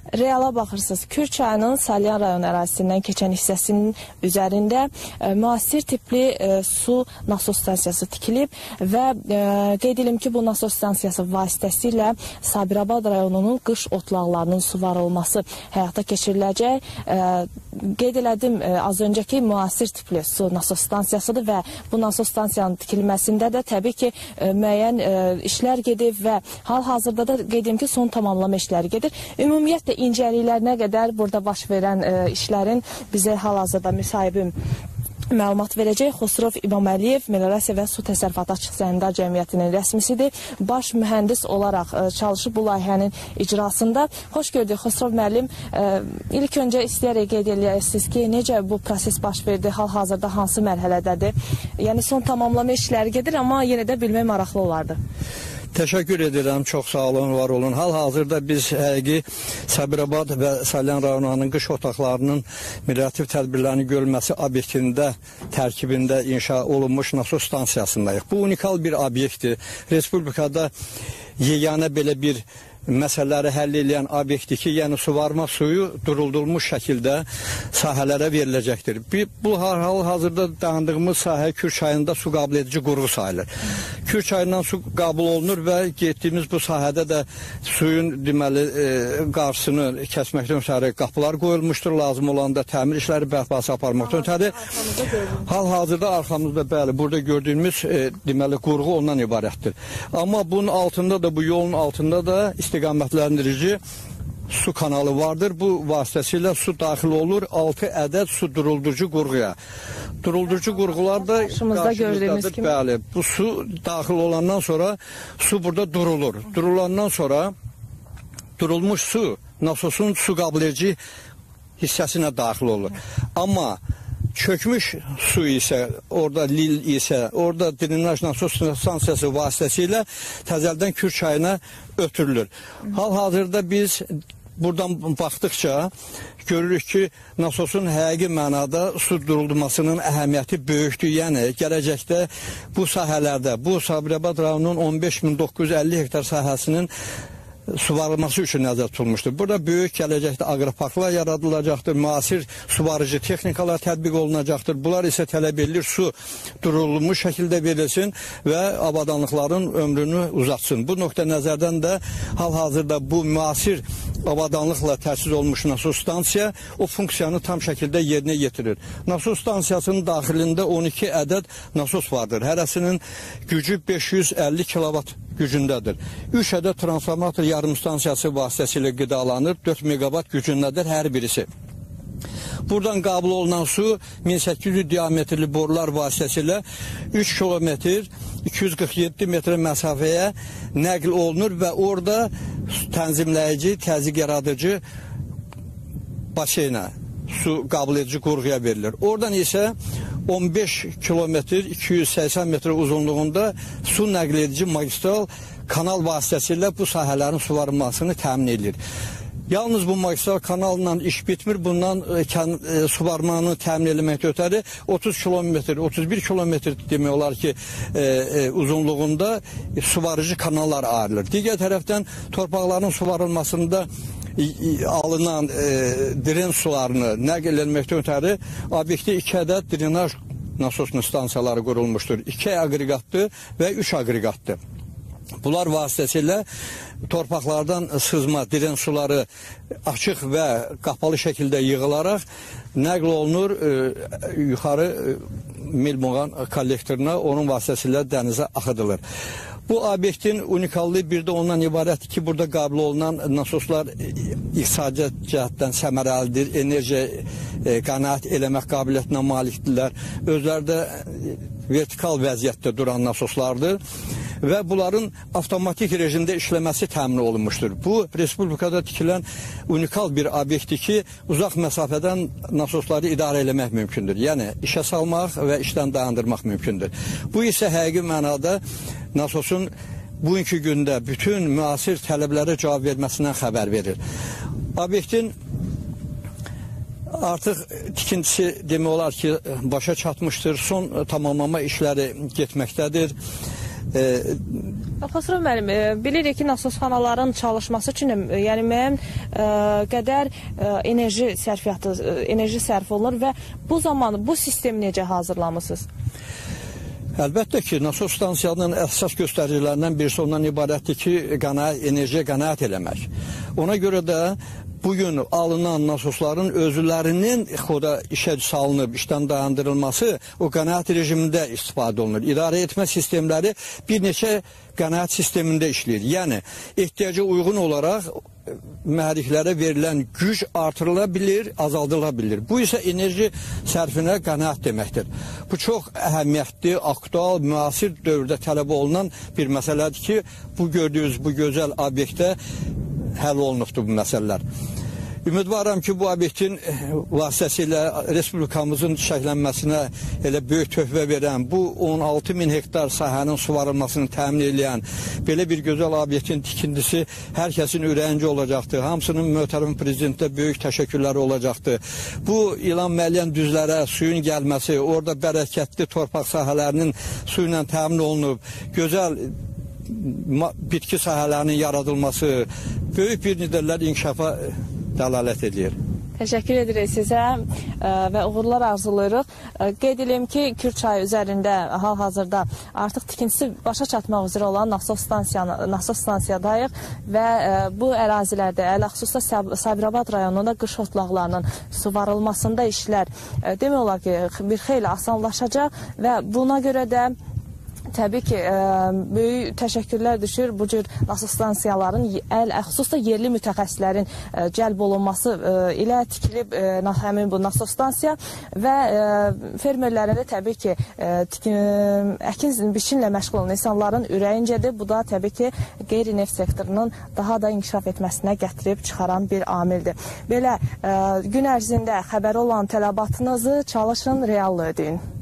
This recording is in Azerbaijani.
Reala baxırsınız, Kür çayının Salyan rayon ərazisindən keçən hissəsinin üzərində müasir tipli su nasos stansiyası tikilib və qeyd edim ki, bu nasos stansiyası vasitəsilə Sabirabad rayonunun qış otlaqlarının suvarılması həyata keçiriləcək. Qeyd elədim, az öncəki müasir tipli su nasos stansiyasıdır və bu nasos stansiyanın tikilməsində də təbii ki, müəyyən işlər gedib və hal-hazırda da qeyd edim ki, son tamamlama işləri gedir. Ümumiyyətlə, incəliklərinə qədər burada baş verən işlərin bizə hal-hazırda müsahibim məlumat verəcək. Xosrov İmaməliyev, Meliorasiya və Su Təsərrüfatı Açıq Səhmdar Cəmiyyətinin rəsmisidir. Baş mühəndis olaraq çalışıb bu layihənin icrasında. Xoş gördük, Xosrov müəllim. İlk öncə istəyərək qeyd eləyəsiniz ki, necə bu proses baş verdi, hal-hazırda hansı mərhələdədir? Yəni, son tamamlama işləri gedir, amma yenə də bilmək maraqlı olardı. Təşəkkür edirəm, çox sağ olun, var olun. Hal-hazırda biz həqiqi Sabirabad və Salyan rayonunun qış otaqlarının meliorativ tədbirlərinin görülməsi obyektində tərkibində inşa olunmuş nasos stansiyasındayıq. Bu unikal bir obyektdir. Respublikada yeganə belə bir məsələləri həll edən obyekti ki, yəni suvarma suyu duruldulmuş şəkildə sahələrə veriləcəkdir. Bu hal-hazırda dayandığımız sahə Kür çayında su qəbul edici qurğu sayılır. Kür çayından su qəbul olunur və getdiyimiz bu sahədə də suyun deməli qarşısını kəsməkdən ötəri qapılar qoyulmuşdur. Lazım olanda təmir işləri bərpası aparmaqdan ötəri. Hal-hazırda arxamızda bəli, burada gördüyümüz deməli qurğu ondan ibarətdir. Amma bunun altında da, bu yolun altında da istiqamətlendirici su kanalı vardır. Bu vasitəsilə su daxil olur 6 ədəd su duruldurucu qurğuya. Duruldurucu qurğular da qarşımızdadır. Bəli, bu su daxil olandan sonra su burada durulur. Durulandan sonra durulmuş su nasosun su qəbul edici hissəsinə daxil olur. Amma çökmüş su isə, orada lil isə, orada drenaj nasos stansiyası vasitəsilə təzəldən Kür çayına ötürülür. Hal-hazırda biz buradan baxdıqca görürük ki, nasosun həqiqi mənada su durulmasının əhəmiyyəti böyükdür. Yəni, gələcəkdə bu sahələrdə, bu Sabirabad rayonunun 15.950 hektar sahəsinin suvarılması üçün nəzərdə tutulmuşdur. Burada böyük gələcəkdə aqroparklar yaradılacaqdır, müasir suvarıcı texnikalar tətbiq olunacaqdır. Bunlar isə tələb edilir, su durulmuş şəkildə verilsin və avadanlıqların ömrünü uzatsın. Bu nöqtə nəzərdən də hal-hazırda bu müasir avadanlıqla təchiz olmuş nasos stansiya o funksiyanı tam şəkildə yerinə yetirir. Nasos stansiyasının daxilində 12 ədəd nasos vardır. Hərəsinin gücü 550 kilovat gücündədir. 3 ədəd transformator yarım stansiyası vasitəsilə qidalanır. 4 megawatt gücündədir hər birisi. Buradan qəbul olunan su 1800 diametrli borular vasitəsilə 3 kilometr 247 metr məsafəyə nəql olunur və orada tənzimləyici, təzyiq yaradıcı baseynə, su qəbul edici qurğuya verilir. Oradan isə 15 kilometr 280 metr uzunluğunda su nəql edici magistral kanal vasitəsilə bu sahələrin suvarılmasını təmin edilir. Yalnız bu magistral kanalla iş bitmir. Bundan suvarmanı təmin etməkdə ötəri 30 kilometr, 31 kilometr demək olar ki, uzunluğunda suvarıcı kanallar ayrılır. Digər tərəfdən torpaqların suvarılmasında alınan dren sularını nəql edilməkdə ötəri obyekti 2 ədəd drenaj nasos stansiyaları qurulmuşdur. 2 aqreqatdır və 3 aqreqatdır. Bunlar vasitəsilə torpaqlardan sızma dren suları açıq və qapalı şəkildə yığılaraq nəql olunur yuxarı Milmoğan kollektoruna, onun vasitəsilə dənizə axıdılır. Bu obyektin unikallığı bir də ondan ibarətdir ki, burada qəbul olunan nasoslar iqtisadiyyat cəhətdən səmərəlidir, enerji qənaət eləmək qabiliyyətinə malikdirlər. Özləri də vertikal vəziyyətdə duran nasoslardır və bunların avtomatik rejimdə işləməsi təmin olunmuşdur. Bu, Respublikada tikilən unikal bir obyektdir ki, uzaq məsafədən nasosları idarə eləmək mümkündür. Yəni, işə salmaq və işdən dayandırmaq mümkündür. Bu isə həqiqi mənada nasosun bugünkü gündə bütün müasir tələblərə cavab verməsindən xəbər verir. Obyektin artıq tikintisi demək olar ki, başa çatmışdır. Son tamamlama işləri getməkdədir. Xosrov müəllim, bilirik ki, nasosxanaların çalışması üçün yəni müəyyən qədər enerji sərf olunur və bu zaman bu sistemi necə hazırlamısınız? Əlbəttə ki, nasos stansiyanın əsas göstəricilərindən birisi ondan ibarətdir ki, enerjiyə qənaət eləmək. Ona görə də bugün alınan nasosların özlərinin xoda işə salınıb, işdən dayandırılması o qənaət rejimində istifadə olunur. İdarə etmə sistemləri bir neçə qənaət sistemində işləyir. Yəni, ehtiyaca uyğun olaraq mühərriklərə verilən güc artırıla bilir, azaldıla bilir. Bu isə enerji sərfinə qənaət deməkdir. Bu çox əhəmiyyətli, aktual, müasir dövrdə tələb olunan bir məsələdir ki, bu gördüyünüz bu gözəl obyektdə həll olunubdur bu məsələlər. Ümidvaram ki, bu obyektin vasitəsilə Respublikamızın çiçəklənməsinə elə böyük töhfə verən, bu 16 min hektar sahənin suvarılmasını təmin edən belə bir gözəl obyektin tikintisi hər kəsin ürəyincə olacaqdır. Hamısının möhtərəm prezidentə böyük təşəkkürləri olacaqdır. Bu ilan müəyyən düzlərə suyun gəlməsi, orada bərəkətli torpaq sahələrinin su ilə təmin olunub, gözəl bitki sahələrinin yaradılması, böyük bir nidələr inkişafa dəlalət edir. Təşəkkür edirik sizə və uğurlar arzulayırıq. Qeyd edeyim ki, Kür çayı üzərində hal-hazırda artıq tikintisi başa çatmaq üzrə olan nasos stansiyadayıq və bu ərazilərdə, ələxüsusda Sabirabad rayonunda qış otlaqlarının suvarılmasında işlər demək olar ki, bir xeyli asanlaşacaq və buna görə də təbii ki, böyük təşəkkürlər düşür bu cür nasos stansiyaların, xüsusda yerli mütəxəssislərin cəlb olunması ilə tikilib həmin bu nasos stansiya və fermerlərin də təbii ki, əkin biçinlə məşğul olan insanların ürəyincədir. Bu da təbii ki, qeyri-neft sektorunun daha da inkişaf etməsinə gətirib çıxaran bir amildir. Belə gün ərzində xəbəri olan tələbatınızı çalışın, reallı ödəyin.